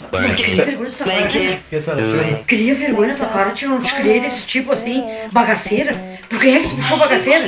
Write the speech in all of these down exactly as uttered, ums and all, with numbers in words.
Cria vergonha nessa cara, né? Cria vergonha na tua cara, tio. Não te criei desse tipo assim, bagaceira. Por que é que tu puxou bagaceira?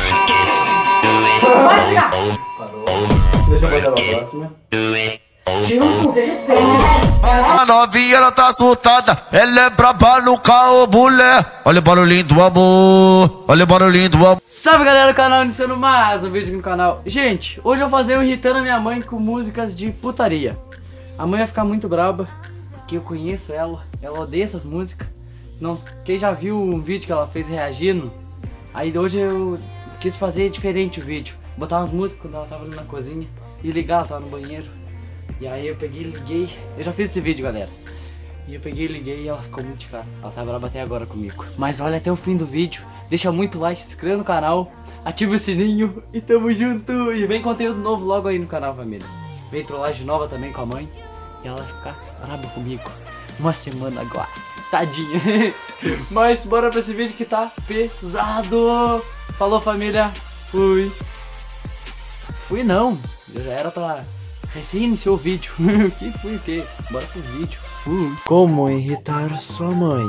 Vai, filha! Parou. Deixa eu botar pra próxima. Tio, não tem respeito. Essa novinha, ela tá assustada. Ela é braba no carro, mulher. Olha o barulhinho do amor. Olha o barulhinho do amor. Salve galera do canal, iniciando mais um vídeo aqui no canal. Gente, hoje eu vou fazer um irritando a minha mãe com músicas de putaria. A mãe vai ficar muito braba, porque eu conheço ela. Ela odeia essas músicas. Não, quem já viu um vídeo que ela fez reagindo? Aí hoje eu quis fazer diferente o vídeo. Botar umas músicas quando ela tava ali na cozinha e ligar, ela tava no banheiro. E aí eu peguei e liguei. Eu já fiz esse vídeo, galera. E eu peguei e liguei e ela ficou muito cara. Ela tá brava até agora comigo. Mas olha até o fim do vídeo. Deixa muito like, se inscreva no canal, ativa o sininho e tamo junto. E vem conteúdo novo logo aí no canal, família. Vem trollagem nova também com a mãe. E ela vai ficar brava comigo uma semana agora. Tadinha. Mas bora pra esse vídeo que tá pesado. Falou, família. Fui. Fui não. Eu já era pra... Recém iniciou o vídeo. Que fui o quê? Bora pro vídeo. Fui. Como irritar sua mãe?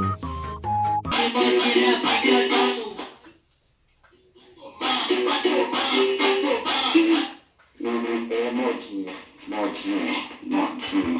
É modinha, modinha, modinha.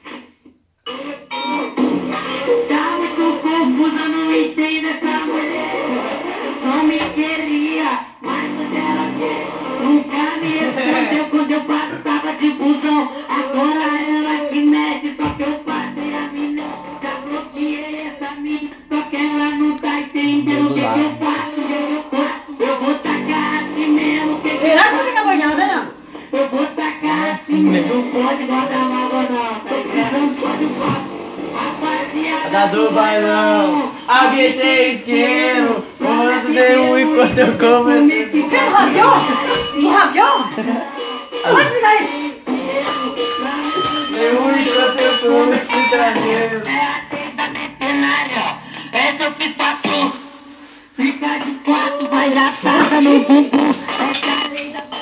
Tá muito confusa, não entendo essa mulher. Não me queria, mas hoje ela quer. Nunca me respondeu quando eu passava de busão. Agora ela que mete, só que eu passei a mina. Já bloqueei essa mina, só que ela não tá entendendo o que, que eu faço. Eu faço, eu vou tacar assim mesmo. Que Será que tu fica banhada, não? Eu vou tacar assim mesmo. Não pode guardar mágoa não. Tô precisando só de um papo. Da do bailão, alguém tem isqueiro. Quando dei um enquanto eu comecei. Que tu rabiou? Tu rabiou? Vai se ligar isso. Dei um enquanto eu comecei trazendo. É a tenda mercenária. Essa eu fiz pra tu. Fica de quatro, vai latada no bumbum. Essa é a lei da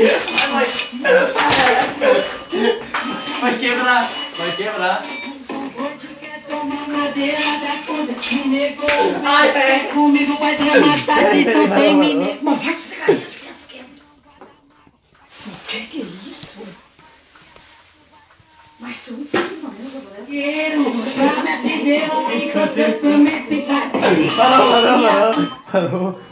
Vai quebrar, vai quebrar. Toma madeira da conta, me negou. Ai, é. Comigo vai ter massagem, tu tem me. Mas vai se ligar isso, esquece, esquece. O que que é isso? Mas tu não tem mais, Quero pra me atender enquanto eu comecei a fazer. Parou, parou, parou, parou.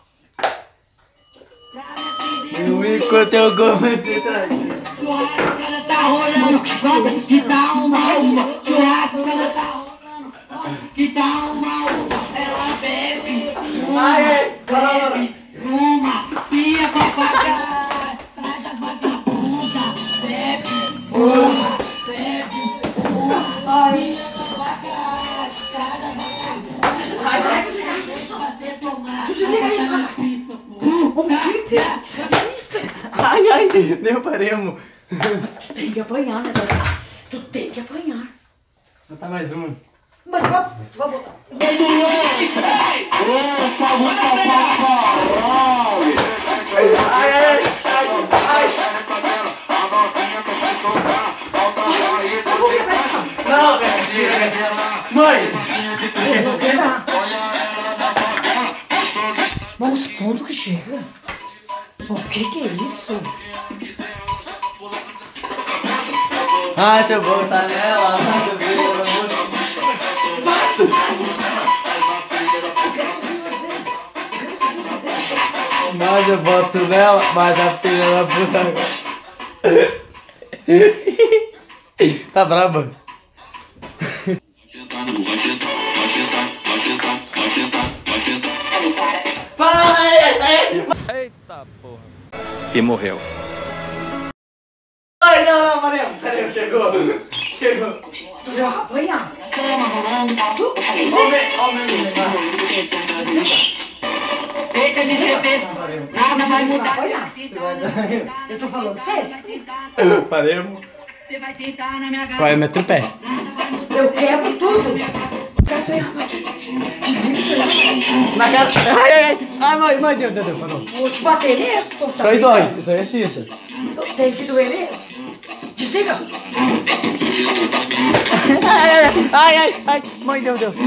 Eu enquanto eu comecei a trazer. Churrascada tá rolando, bota que tá uma uma. Churrascada tá rolando, que tá uma uma. Ela bebe, uma, bebe, uma, pia pra pagar. Traz as vagabundas, bebe, uma, bebe, uma, pia pra pagar. Traz as vagabundas. Vai, vai, desliga isso. Fazer tomar. Desliga isso, rapaz. O que que é isso? Ai, ai, derrubaremos. Tu tem que apanhar, né, Dora? Tu tem que apanhar. Vou botar mais uma. Mas tu vai, tu vai botar. Essa música pra caralho. Ai, ai, ai, não, mãe. Eu vou quebrar. Mas os pontos que chega. O que que é isso? Ah, se eu botar nela, mas eu boto nela, mas a filha da puta. Tá braba. Vai sentar, vai sentar, vai sentar, vai sentar, vai sentar, vai sentar. Para! Eita porra. E morreu. Ai, não, não, valeu. Valeu, chegou. Chegou. Tu já vai apanhar. Homem, homem, Deixa de ser besta, nada vai mudar. Eu tô falando sério. Paremos. Você vai sentar na minha Qual é o meu tripé? Eu quebro tudo. Quer isso aí, rapaz? Desliga isso aí. Na cara. Ai, ai, ai. Ai, mãe, mãe, deu, deu, deu, parou. Vou te bater nesse, tu tá Isso aí dói, isso aí é cinta. Tu tem que doer nesse. Desliga. ai, ai, ai, ai, mãe, deu, deu.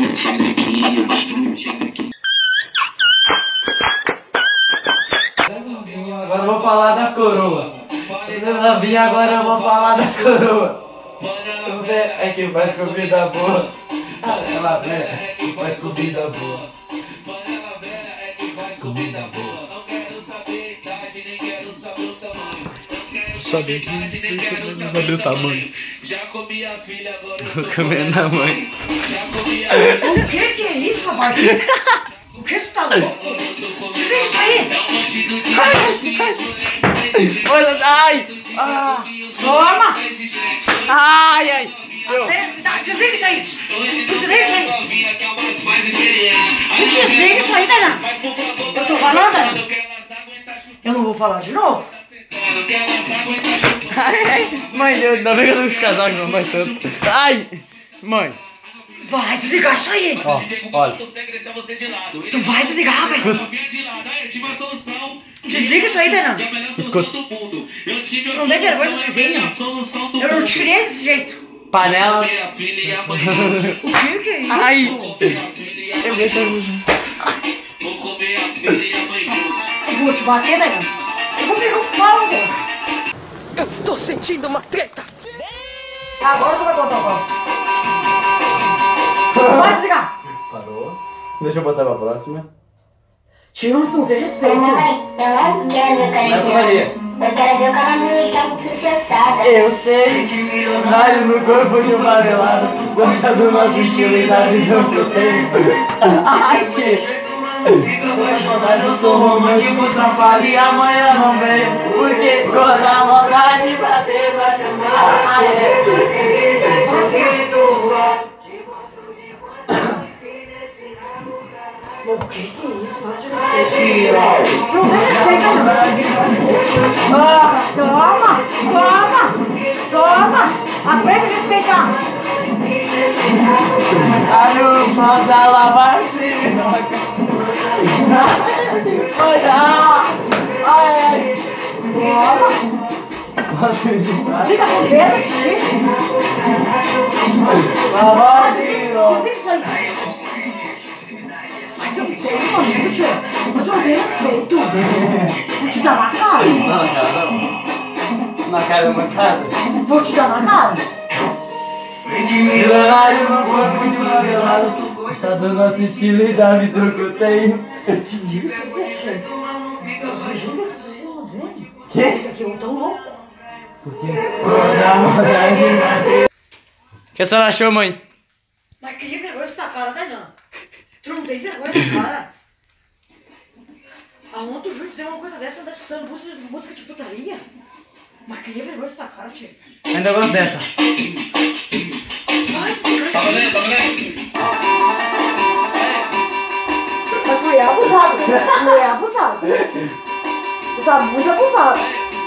Agora eu vou falar das coroas. Ela vinha, agora eu vou falar das coroas. É que faz comida boa. Ela vem, é que faz comida boa. Comida boa. Saber que saber o tamanho. Já comi a filha, agora Vou comer na mãe. O que que é isso, rapaz? O que tu tá louco? O que é isso aí? Olha, ai! Ah, Toma! ai, ai! Desliga isso aí! Desliga isso aí! Desliga isso aí, Dana! Eu tô falando, Dana! Eu não vou falar de novo! Ai, ai! Mãe, eu ainda bem que eu não quis casar, que não faz tanto. Ai! Mãe! Vai desligar isso aí! Ó, olha. Tu vai desligar, rapaz! Desliga isso aí, Dana! Escuta. Tu não tem vergonha dos vizinhos? Eu não te criei desse jeito! Panela. O que que é isso? Ai! Eu deixo. Eu vou te bater, Dana! Eu vou pegar um pau, Dana! Eu estou sentindo uma treta! Agora tu vai botar o pau! Vai desligar! Parou. Deixa eu botar pra próxima. Tio, tu não tem respeito! Mamãe, eu não quero ver Essa cara Maria. Eu quero ver o canal do Ricardo Sucessada. Eu sei. Raio no corpo de um favelado. Gosta do nosso estilo e da visão que eu tenho. Ai, tio. Mas eu sou romântico, safado e amanhã não venho. Porque quando a vontade bater, vai chamar. O que que é isso? Não respeita, não! Toma! Toma! Toma! Aprende a respeitar! Ai, o pau da lavar. Ai, ai. Fica com medo, tio! Lavar de novo. O que é isso aí? Mas eu não tenho momento, tio! Eu tô bem respeito! Vou te dar na cara! Não, cara, não. Uma cara mancada. Vou te dar na cara! Milionário no corpo de um favelado. Tá do nosso estilo e da visão que eu tenho. Desliga essa coisa! Desliga essa Que? Aqui eu tô louco! Por quê? O que a senhora achou, mãe? Mas cria vergonha essa cara, Dainan! Tu não tem vergonha na cara? Aonde tu viu dizer uma coisa dessa, andar escutando música, música de putaria? Mas cria vergonha essa cara, tio! Ainda gosto dessa. Vai, desliga! Tá valendo, tá valendo? Mas tu é abusado, tu é abusado! Tu tá muito abusado!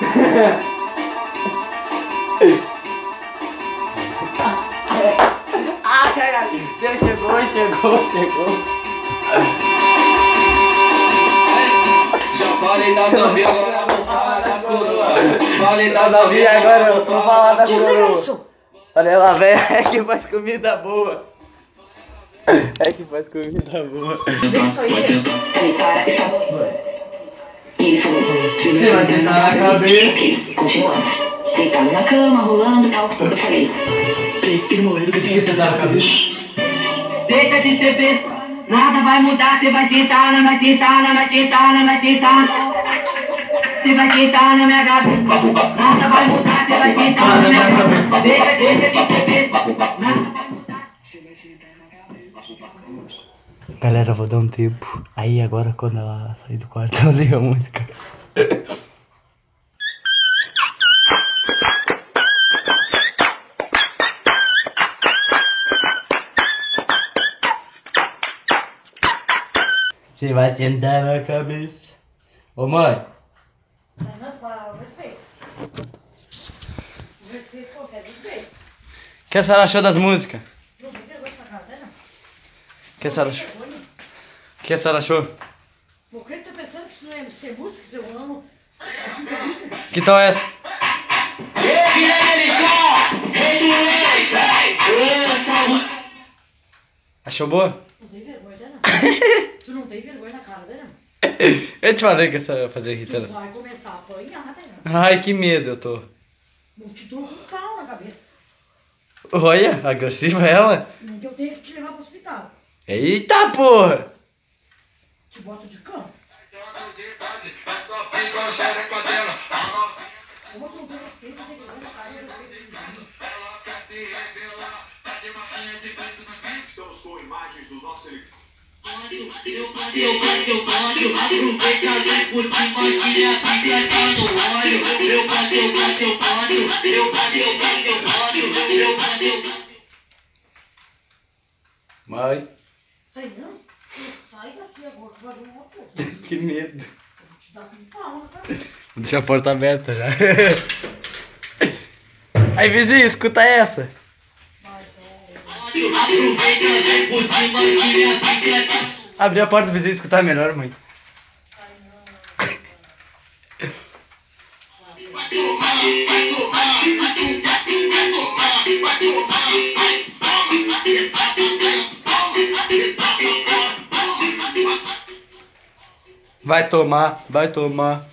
Ai, ai, ai. Deus chegou, chegou, chegou. Já falei das novinhas, agora vou falar das coroas. Falei das E novinhas, agora eu vou falar da Desliga coroa. isso! Olha ela, velho, é que faz comida boa. É que faz comida boa. Vai sentar. Falei, para, está bom. E ele falou, Você vai sentar na cabeça. ok, continuamos. Deitados na cama, rolando e tal. Eu falei, Tem morrido com esse que fez a cabeça. Deixa de ser besta, nada vai mudar, cê vai sentar, não vai sentar, não vai sentar, não vai sentar. Cê vai sentar na minha cabeça, nada vai mudar, cê vai sentar na minha cabeça. Deixa, deixa de ser besta, nada vai mudar, cê vai sentar na cabeça. Galera, vou dar um tempo. Aí agora quando ela sair do quarto, eu ligo a música. Você vai sentar na cabeça. Ô mãe. Dainan, para, respeito! Respeito, pô, quer respeito! O que a senhora achou das músicas? Não tem vergonha essa cara, Dainan! O que a senhora achou? O que a senhora achou? Por que tu tá pensando que isso não é ser música, seu amo? Que tal é essa? Rei do Rei, sai, Achou boa? Não tem vergonha, né? Tu não tem vergonha na cara, né? Eu te falei que essa ia fazer irritando. Tu vai começar a apanhar, né? Ai, que medo eu tô. Vou te dou um pau na cabeça. Olha, agressiva ela. Nem que eu tenha que te levar pro hospital. Eita, porra! Te boto de cama. Como tu não tem respeito, tem vergonha na cara, eu sei que Estamos com imagens do nosso helicóptero. Eu bato, eu bato, eu bato, aproveita, vem por cima que minha pica tá no óleo. Eu bato, eu bato, eu bato, eu bato, eu bato, eu bato, eu bato, eu bato. Mãe. Sai não, sai daqui agora, tu vai ver uma coisa. Que medo. Eu vou te dar um pau na cabeça. Vou deixar a porta aberta já. Aí, vizinho, escuta essa. Aproveita, vem por cima que minha pica tá no óleo. Abrir a porta do vizinho e escutar melhor, mãe. Vai tomar, vai tomar.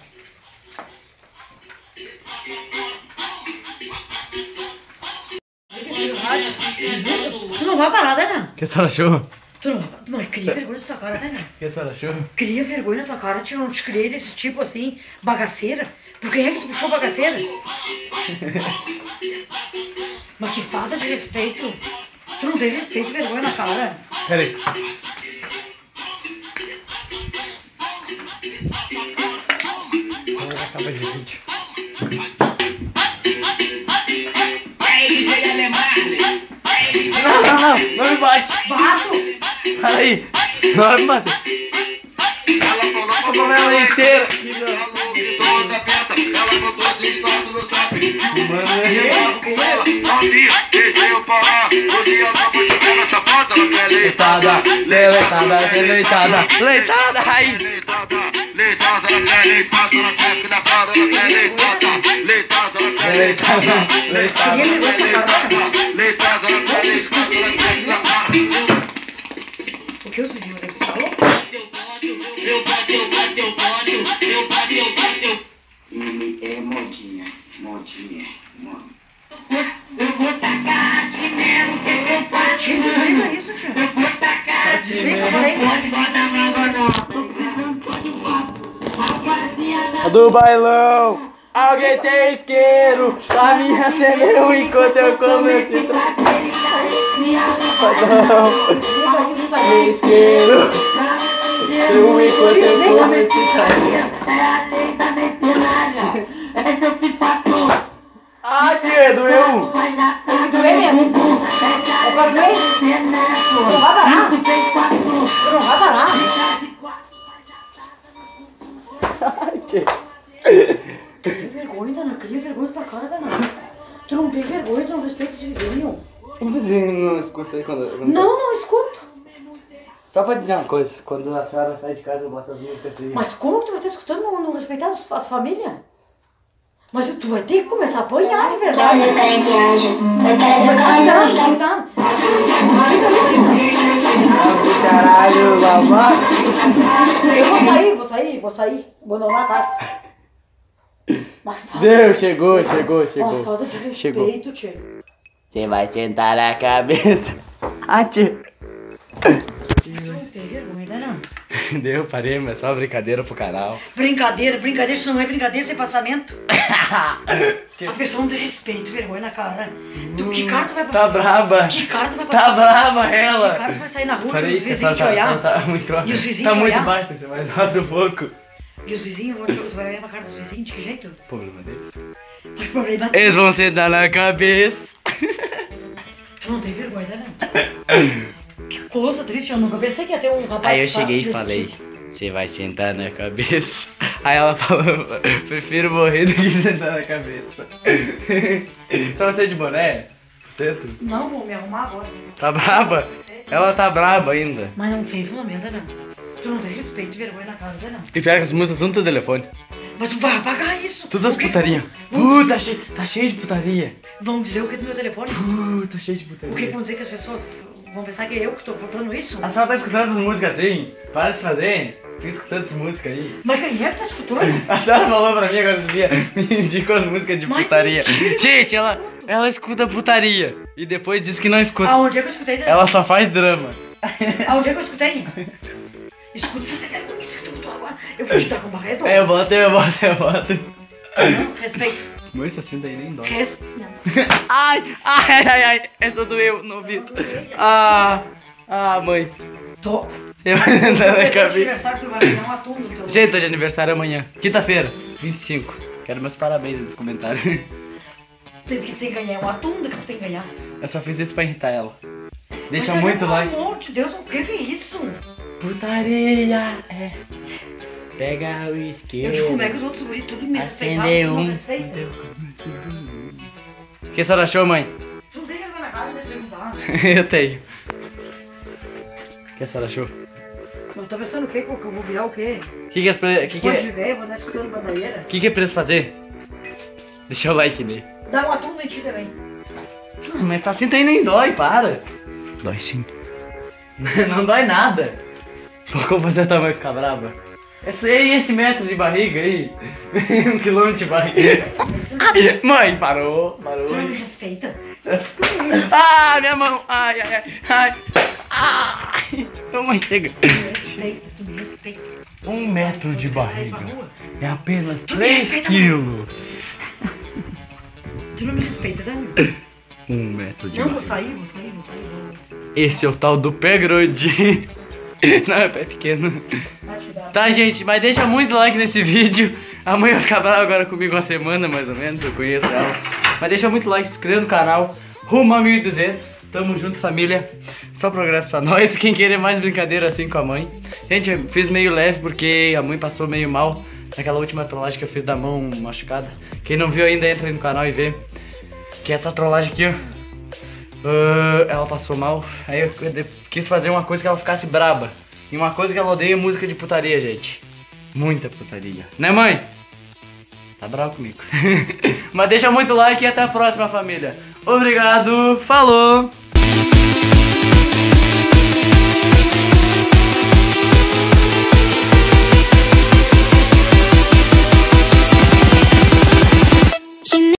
Tu não vai parar, né? O que a senhora achou? Tu não, não cria vergonha nessa tua cara, né? O que a senhora achou? Cria vergonha na tua cara, tio. Eu não te criei desse tipo assim, bagaceira. Por que é que tu puxou bagaceira? Mas que falta de respeito. Tu não tem respeito e vergonha na cara. Pera aí. Acaba de vídeo. Não, não, não, não me bate. Bato! Para aí. Não vai me bater. Ela falou Eu vou ver ela inteira. toda beta, ela botou de estado no zap. Mano, Com ela, novinha, deixa eu falar. Hoje eu não vou te ver nessa foto, ela quer leitada. Leitada, leitada, leitada, aí. Leitada, leitada, ela quer leitada. Ela quer que na cara, ela quer leitada. Leitada, ela quer leitada. Leitada, ela quer leitada. Leitada, ela quer leitada. Ela quer que na cara. O que os vizinhos aqui falou? Eu bato, eu bato, eu bato, eu bato, eu bato, eu Ele é modinha, modinha, mod. Eu vou tacar chinelo que eu faço. Tio, desliga isso, tio. Eu vou tacar Desliga, eu falei. pode botar na mão. Tô precisando só de papo. Rapaziada, Do bailão. Alguém tem isqueiro pra me acender enquanto eu comecei. Desliga isso, tá? Isqueiro. Eu enquanto eu comecei. é a lei da mercenária. Esse eu fiz quatro. Ah, tia, doeu. Mas já tá Doeu mesmo? É pra doer? Tu não vai parar? Tu fez quatro. Tu não vai parar? Ai, tia. Cria vergonha, Dana. Cria vergonha nessa cara, Dana. Tu não tem vergonha, tu não respeita esse vizinho. O vizinho não escuta aí quando... quando Não, não escuto. Só pra dizer uma coisa, quando a senhora sai de casa, eu boto as músicas assim. Mas como que tu vai estar escutando não, não respeitar as, as famílias? Mas tu vai ter que começar a apanhar de verdade. Eu quero de anjo, eu quero Começar a de dar, anjo. dar, dar. Caralho, babá. Eu vou sair, vou sair, vou sair. Vou abandonar a casa. Mas falta- Deu, chegou, chegou, Ó, chegou. falta de Chegou. respeito, tio. Você vai sentar na cabeça. Ah, tio. Não tem vergonha, né, não? Deu, parei, mas só brincadeira pro canal. Brincadeira, brincadeira, isso não é brincadeira sem passamento. A pessoa não tem respeito, vergonha na cara. Tu, que cara tu vai Tá passar? braba. Que cara tu vai Tá passar? brava Que ela. cara tu vai sair na rua e Parei, os que vizinhos te tá, olhar? tá, tá muito, E os vizinhos tá te muito olhar? baixo, tem que ser mais alto um pouco. E os vizinhos vão te tu vai ver a cara dos vizinhos, de que jeito? Problema deles. Mas problema Eles vão sentar na cabeça. Tu não tem vergonha, né? Que coisa triste, eu nunca pensei que ia ter um rapaz. Aí eu que cheguei e desse falei, tipo. você vai sentar na cabeça. Aí ela falou, prefiro morrer do que sentar na cabeça. Só você de boné? Centro? Não, vou me arrumar agora. Tá braba? Ela tá braba ainda. Mas não teve momento, né? Tu não tem respeito e vergonha na cara, né? E pior que as músicas tudo no telefone. Mas tu vai apagar isso. Todas as O quê? putaria. Vão Uh, tá cheio, tá cheio de putaria. Vão dizer o que do meu telefone? Uh, tá cheio de O que putaria. vão dizer que as pessoas Vão pensar que é eu que tô botando isso? A senhora tá escutando essas músicas assim? Para de se fazer. Fica escutando essas músicas aí. Mas quem é que tá escutando? A senhora falou pra mim agora esse dia, me indicou as músicas de Mas putaria. mentira, Gente, ela, ela escuta putaria. E depois diz que não escuta. Aonde é que eu escutei? Né? Ela só faz drama. Aonde é que eu escutei? Escuta, se você quer com isso que tu botou agora. Eu vou te dar com barreto. É, eu boto, eu boto, eu boto. Não, respeito. Moça, assim daí nem dói. Res... Ai, ai, ai, ai. Essa doeu no ouvido. Ah, ah, mãe. Tô. Eu No na cabeça. aniversário tu vai me dar uma atum no teu... Gente, tô de aniversário amanhã. Quinta-feira, vinte e cinco. Quero meus parabéns nos comentários. Tem que, tem que ganhar um atum, que tu tem que ganhar. Eu só fiz isso pra irritar ela. Deixa Mas, muito pelo like. amor de Deus, o que que é isso? Putaria, é. Pega o isqueiro. Eu digo, como é que os outros guris tudo me respeitavam, Acender tu não um. respeita? O que a senhora achou, mãe? Tu não tem vergonha na cara de perguntar. Eu tenho. O que a senhora achou? Eu tô pensando o quê? Que eu vou virar o quê? O que, que, é pre... que, que, Pode é... viver, vou andar escutando bandadeira. que, que é preciso fazer? Deixa o like nele. Dá um atum em ti também. Mas tá assim, tá nem dói, para. Dói sim. Não dói nada. Como você tua mãe ficar brava? Esse, e esse metro de barriga aí? Um quilômetro de barriga. Mãe, parou, parou. Tu não me respeita. Ah, minha mão. Ai, ai, ai. Ai. Ai. Mãe, chega. Tu me respeita, tu me respeita. Um metro de Vai sair pra barriga. rua. É apenas Tu me três respeita, quilos. Tu não me respeita, Dani? Um metro de Não, barriga. vou sair, vou sair, vou sair. Vou... Esse é o tal do pé grande. Não, é pé pequeno. Vai te dar. Tá, gente, mas deixa muito like nesse vídeo. A mãe vai ficar brava agora comigo uma semana, mais ou menos, eu conheço ela. Mas deixa muito like, se inscreva no canal. Rumo a mil e duzentos. Tamo junto, família. Só progresso pra nós. Quem querer mais brincadeira assim com a mãe. Gente, eu fiz meio leve porque a mãe passou meio mal naquela última trollagem que eu fiz da mão machucada. Quem não viu ainda, entra aí no canal e vê. Que é essa trollagem aqui, ó. Uh, ela passou mal. Aí eu quis fazer uma coisa que ela ficasse braba. E uma coisa que ela odeia é música de putaria, gente. Muita putaria. Né, mãe? Tá bravo comigo. Mas deixa muito like e até a próxima, família. Obrigado, falou!